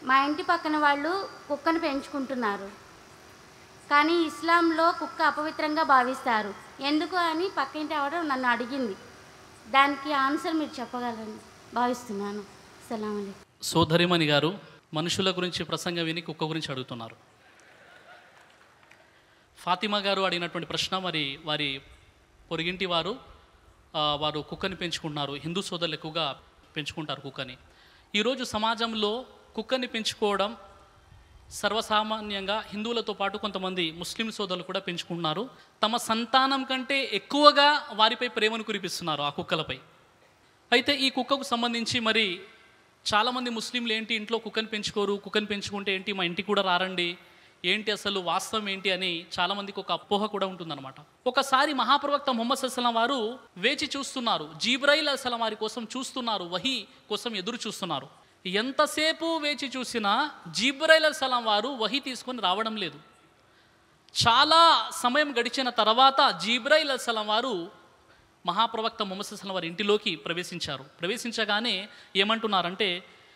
మా ఇంటి పక్కన వాళ్ళు కుక్కను పెంచుకుంటున్నారు, కానీ ఇస్లాంలో కుక్క అపవిత్రంగా భావిస్తారు. ఎందుకు అని పక్కింటి ఆవిడ నన్ను అడిగింది. దానికి ఆన్సర్ మీరు చెప్పగలరని భావిస్తున్నాను. సలాం అలైకుం. సోదరిమణి గారు మనుషుల గురించి ప్రసంగం విని కుక్క గురించి అడుగుతున్నారు. ఫాతిమా గారు అడిగినటువంటి ప్రశ్న, మరి వారి పొరుగింటి వారు కుక్కని పెంచుకుంటున్నారు. హిందూ సోదరులు ఎక్కువగా పెంచుకుంటారు కుక్కని. ఈరోజు సమాజంలో కుక్కని పెంచుకోవడం సర్వసామాన్యంగా హిందువులతో పాటు కొంతమంది ముస్లిం సోదరులు కూడా పెంచుకుంటున్నారు. తమ సంతానం కంటే ఎక్కువగా వారిపై ప్రేమను కురిపిస్తున్నారు ఆ కుక్కలపై. అయితే ఈ కుక్కకు సంబంధించి మరి చాలామంది ముస్లింలు ఏంటి ఇంట్లో కుక్కని పెంచుకోరు, కుక్కని పెంచుకుంటే ఏంటి మా ఇంటికి కూడా రారండి, ఏంటి అసలు వాస్తవం ఏంటి అని చాలామందికి ఒక అపోహ కూడా ఉంటుందన్నమాట. ఒకసారి మహాప్రవక్త ముహమ్మద్ సల్లం వారు వేచి చూస్తున్నారు, జిబ్రాయిల్ అసలం వారి కోసం చూస్తున్నారు, వహీ కోసం ఎదురు చూస్తున్నారు. ఎంతసేపు వేచి చూసినా జిబ్రాయిల్ అసలం వారు వహీ తీసుకొని రావడం లేదు. చాలా సమయం గడిచిన తర్వాత జిబ్రాయిల్ అసలం వారు మహాప్రవక్త ముహమ్మద్ సల్లం వారి ఇంటిలోకి ప్రవేశించారు. ప్రవేశించగానే ఏమంటున్నారంటే,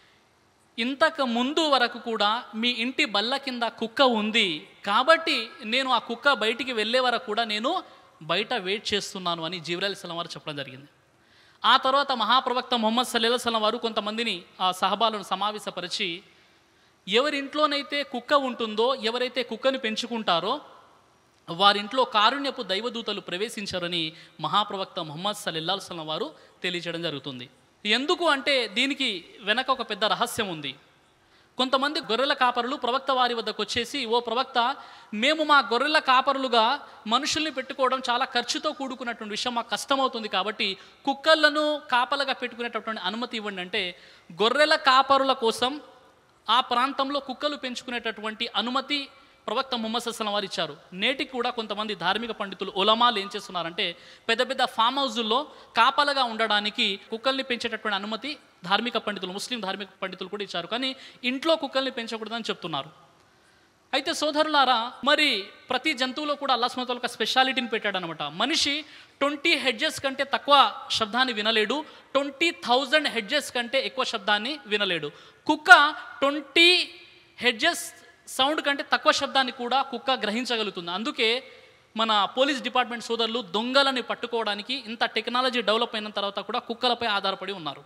ఇంతకు ముందు వరకు కూడా మీ ఇంటి బల్ల కింద కుక్క ఉంది, కాబట్టి నేను ఆ కుక్క బయటికి వెళ్ళే వరకు కూడా నేను బయట వెయిట్ చేస్తున్నాను అని జిబ్రాయిల్ సల్లం వారు చెప్పడం జరిగింది. ఆ తర్వాత మహాప్రవక్త ముహమ్మద్ సల్లల్లాహు అలైహి వసల్లం వారు కొంతమందిని ఆ సహబాలను సమావేశపరిచి, ఎవరింట్లోనైతే కుక్క ఉంటుందో, ఎవరైతే కుక్కని పెంచుకుంటారో వారింట్లో కారుణ్యపు దైవదూతలు ప్రవేశించారని మహాప్రవక్త ముహమ్మద్ సల్లల్లాహు అలైహి వసల్లం వారు తెలియజేయడం జరుగుతుంది. ఎందుకు అంటే దీనికి వెనక ఒక పెద్ద రహస్యం ఉంది. కొంతమంది గొర్రెల కాపరులు ప్రవక్త వారి వద్దకు వచ్చేసి, ఓ ప్రవక్త, మేము మా గొర్రెల కాపరులుగా మనుషుల్ని పెట్టుకోవడం చాలా ఖర్చుతో కూడుకున్నటువంటి విషయం, మాకు కష్టమవుతుంది, కాబట్టి కుక్కలను కాపలుగా పెట్టుకునేటటువంటి అనుమతి ఇవ్వండి అంటే, గొర్రెల కాపరుల కోసం ఆ ప్రాంతంలో కుక్కలు పెంచుకునేటటువంటి అనుమతి ప్రవక్త ముహమ్మద్ సల్లల్లాహు అలైహి వసల్లం వారు ఇచ్చారు. నేటికి కూడా కొంతమంది ధార్మిక పండితులు, ఉలమాలు ఏం చేస్తున్నారంటే, పెద్ద పెద్ద ఫామ్ హౌజుల్లో కాపలగా ఉండడానికి కుక్కల్ని పెంచేటటువంటి అనుమతి ధార్మిక పండితులు, ముస్లిం ధార్మిక పండితులు కూడా ఇచ్చారు. కానీ ఇంట్లో కుక్కల్ని పెంచకూడదని చెప్తున్నారు. అయితే సోదరులారా, మరి ప్రతి జంతువులో కూడా అల్లాహ్ సుబ్హానహు వ తఆలా ఒక స్పెషాలిటీని పెట్టాడనమాట. మనిషి 20 హెడ్జెస్ కంటే తక్కువ శబ్దాన్ని వినలేడు, 20,000 హెడ్జెస్ కంటే ఎక్కువ శబ్దాన్ని వినలేడు. కుక్క 20 హెడ్జెస్ సౌండ్ కంటే తక్కువ శబ్దాన్ని కూడా కుక్క గ్రహించగలుగుతుంది. అందుకే మన పోలీస్ డిపార్ట్మెంట్ సోదరులు దొంగలని పట్టుకోవడానికి ఇంత టెక్నాలజీ డెవలప్ అయిన తర్వాత కూడా కుక్కలపై ఆధారపడి ఉన్నారు.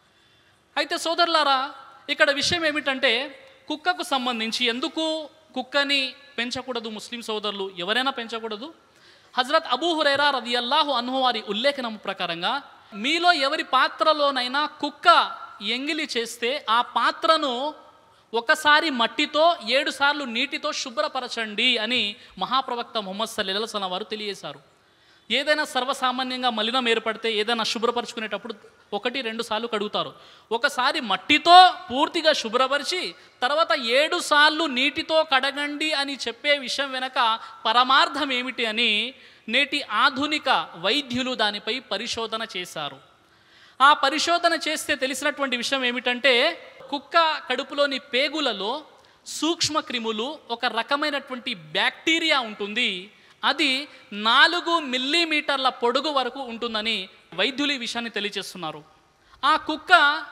అయితే సోదరులారా, ఇక్కడ విషయం ఏమిటంటే, కుక్కకు సంబంధించి ఎందుకు కుక్కని పెంచకూడదు ముస్లిం సోదరులు, ఎవరైనా పెంచకూడదు? హజరత్ అబూ హురైరా రదియల్లాహు అన్హు వారి ఉల్లేఖనం ప్రకారంగా, మీలో ఎవరి పాత్రలోనైనా కుక్క ఎంగిలి చేస్తే ఆ పాత్రను ఒకసారి మట్టితో 7 సార్లు నీటితో శుభ్రపరచండి అని మహాప్రవక్త ముహమ్మద్ సల్లల్లాహు అలైహి వసల్లం వారు తెలియజేశారు. ఏదైనా సర్వసామాన్యంగా మలినం ఏర్పడితే ఏదైనా శుభ్రపరచుకునేటప్పుడు 1-2 సార్లు కడుగుతారు. ఒకసారి మట్టితో పూర్తిగా శుభ్రపరిచి తర్వాత 7 సార్లు నీటితో కడగండి అని చెప్పే విషయం వెనక పరమార్థం ఏమిటి అని నేటి ఆధునిక వైద్యులు దానిపై పరిశోధన చేశారు. ఆ పరిశోధన చేస్తే తెలిసినటువంటి విషయం ఏమిటంటే, కుక్క కడుపులోని పేగులలో సూక్ష్మ క్రిములు, ఒక రకమైనటువంటి బ్యాక్టీరియా ఉంటుంది. అది 4 మిల్లీమీటర్ల పొడుగు వరకు ఉంటుందని వైద్యులు ఈ విషయాన్ని తెలియజేస్తున్నారు. ఆ కుక్క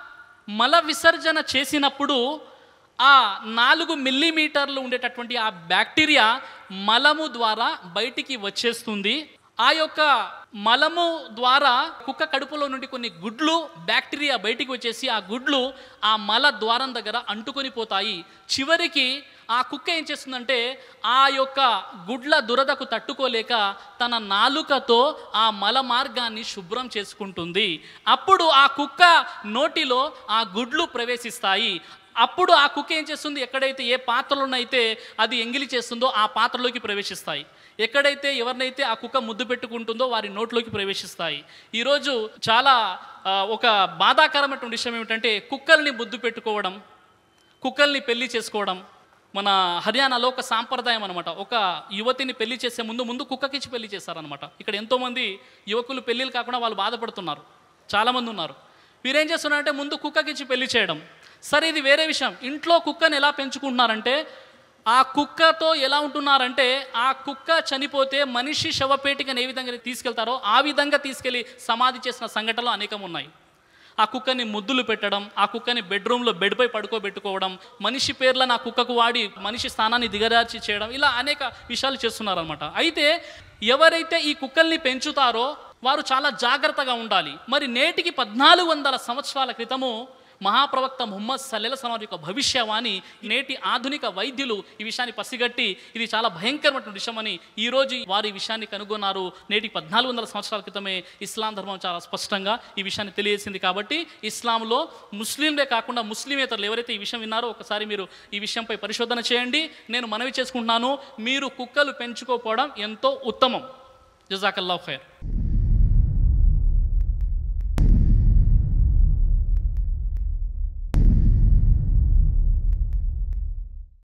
మల విసర్జన చేసినప్పుడు ఆ 4 మిల్లీమీటర్లు ఉండేటటువంటి ఆ బ్యాక్టీరియా మలము ద్వారా బయటికి వచ్చేస్తుంది. ఆ యొక్క మలము ద్వారా కుక్క కడుపులో నుండి కొన్ని గుడ్లు బ్యాక్టీరియా బయటికి వచ్చేసి ఆ గుడ్లు ఆ మల ద్వారం దగ్గర అంటుకొని పోతాయి. చివరికి ఆ కుక్క ఏం చేస్తుందంటే, ఆ యొక్క గుడ్ల దురదకు తట్టుకోలేక తన నాలుకతో ఆ మల మార్గాన్ని శుభ్రం చేసుకుంటుంది. అప్పుడు ఆ కుక్క నోటిలో ఆ గుడ్లు ప్రవేశిస్తాయి. అప్పుడు ఆ కుక్క ఏం చేస్తుంది, ఎక్కడైతే ఏ పాత్రలోనైతే అది ఎంగిలి చేస్తుందో ఆ పాత్రలోకి ప్రవేశిస్తాయి. ఎక్కడైతే ఎవరినైతే ఆ కుక్క ముద్దు పెట్టుకుంటుందో వారి నోట్లోకి ప్రవేశిస్తాయి. ఈరోజు చాలా ఒక బాధాకరమైనటువంటి విషయం ఏమిటంటే, కుక్కల్ని ముద్దు పెట్టుకోవడం, కుక్కల్ని పెళ్లి చేసుకోవడం మన హర్యానాలో ఒక సాంప్రదాయం అనమాట. ఒక యువతిని పెళ్లి చేసే ముందు కుక్కకిచ్చి పెళ్లి చేస్తారనమాట. ఇక్కడ ఎంతోమంది యువకులు పెళ్ళిళ్ళు కాకుండా వాళ్ళు బాధపడుతున్నారు, చాలామంది ఉన్నారు. వీరేం చేస్తున్నారంటే ముందు కుక్కకిచ్చి పెళ్లి చేయడం. సరే, ఇది వేరే విషయం. ఇంట్లో కుక్కని ఎలా పెంచుకుంటున్నారంటే, ఆ కుక్కతో ఎలా ఉంటున్నారంటే, ఆ కుక్క చనిపోతే మనిషి శవపేటికని ఏ విధంగా తీసుకెళ్తారో ఆ విధంగా తీసుకెళ్ళి సమాధి చేసిన సంఘటనలు అనేకం ఉన్నాయి. ఆ కుక్కని ముద్దులు పెట్టడం, ఆ కుక్కని బెడ్రూమ్లో బెడ్పై పడుకోబెట్టుకోవడం, మనిషి పేర్లను ఆ కుక్కకు వాడి మనిషి స్థానాన్ని దిగజార్చి చేయడం, ఇలా అనేక విషయాలు చేస్తున్నారనమాట. అయితే ఎవరైతే ఈ కుక్కల్ని పెంచుతారో వారు చాలా జాగ్రత్తగా ఉండాలి. మరి నేటికి 1400 సంవత్సరాల క్రితము మహాప్రవక్త ముహమ్మద్ సల్లెల సలం యొక్క భవిష్యవాణి నేటి ఆధునిక వైద్యులు ఈ విషయాన్ని పసిగట్టి ఇది చాలా భయంకరమైన విషయమని ఈరోజు వారు ఈ విషయాన్ని కనుగొన్నారు. నేటికి 1400 సంవత్సరాల క్రితమే ఇస్లాం ధర్మం చాలా స్పష్టంగా ఈ విషయాన్ని తెలియజేసింది. కాబట్టి ఇస్లాంలో ముస్లింలే కాకుండా ముస్లిమేతరులు ఎవరైతే ఈ విషయం విన్నారో ఒకసారి మీరు ఈ విషయంపై పరిశోధన చేయండి. నేను మనవి చేసుకుంటున్నాను, మీరు కుక్కలు పెంచుకోకపోవడం ఎంతో ఉత్తమం. జజాకల్లాహు ఖైర్.